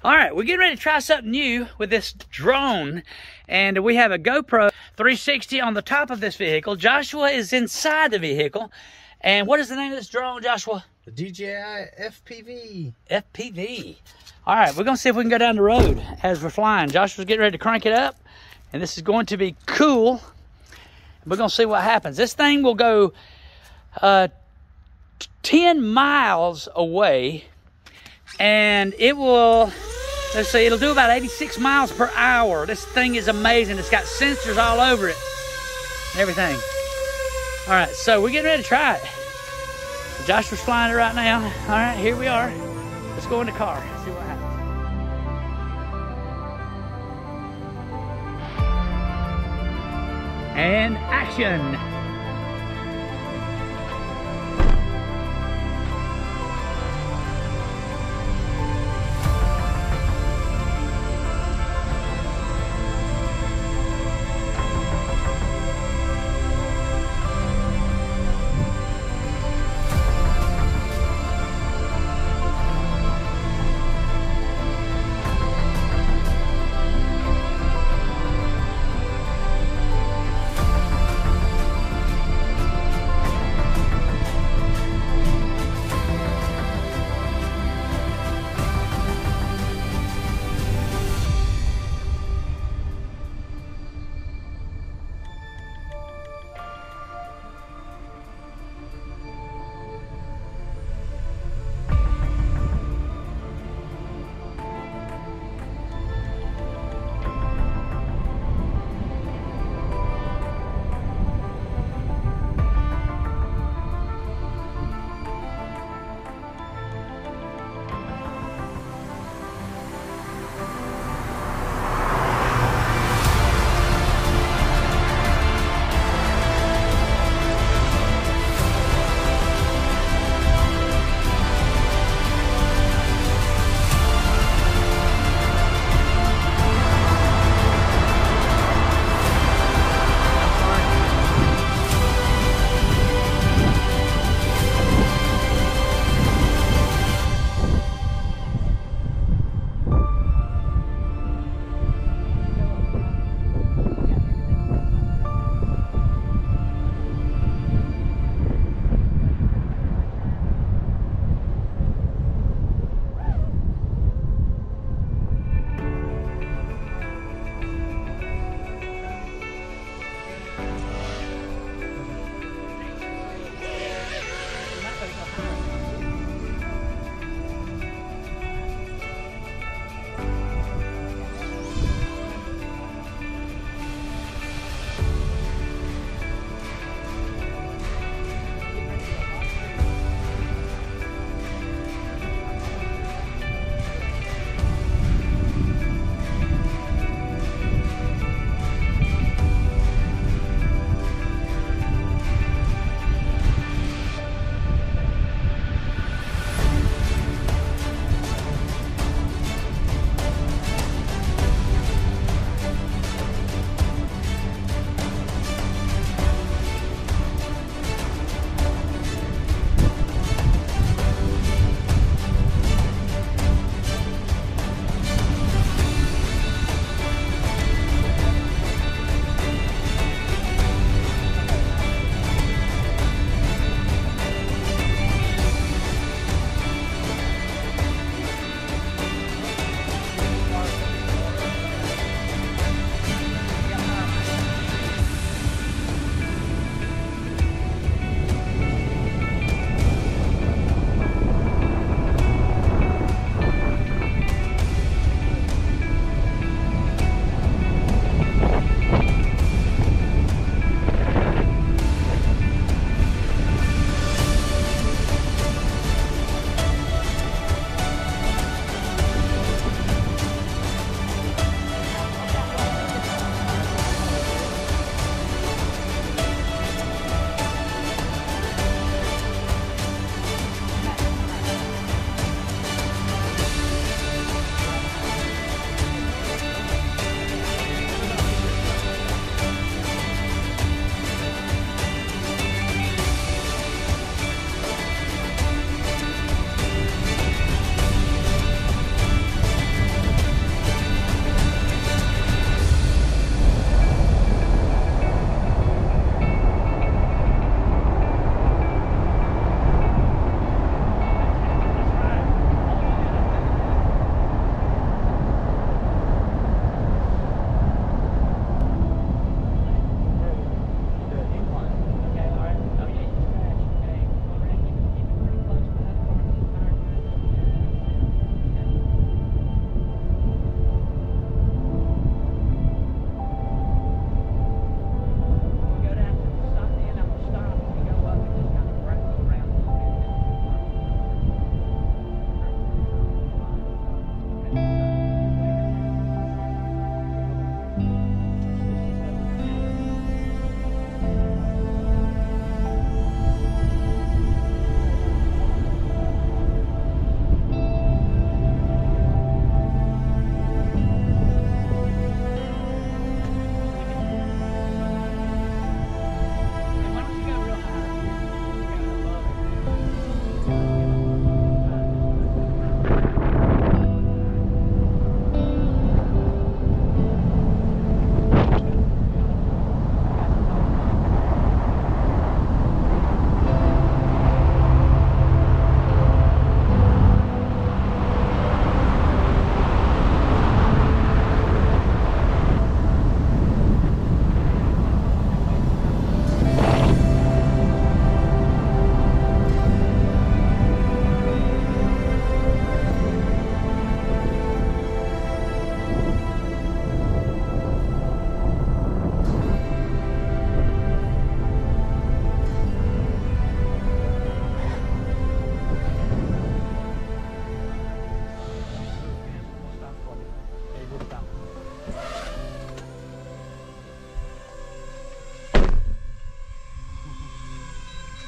All right, we're getting ready to try something new with this drone, and we have a GoPro 360 on the top of this vehicle. Joshua is inside the vehicle. And what is the name of this drone, Joshua? The DJI FPV. FPV. All right, we're gonna see if we can go down the road as we're flying. Joshua's getting ready to crank it up, and this is going to be cool. We're gonna see what happens. This thing will go 10 miles away, and it will, let's see, it'll do about 86 miles per hour. This thing is amazing. It's got sensors all over it and everything. All right, so we're getting ready to try it. Joshua's flying it right now. All right, here we are. Let's go in the car, see what happens. And action.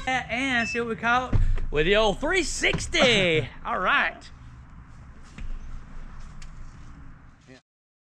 And see what we caught with the old 360. All right.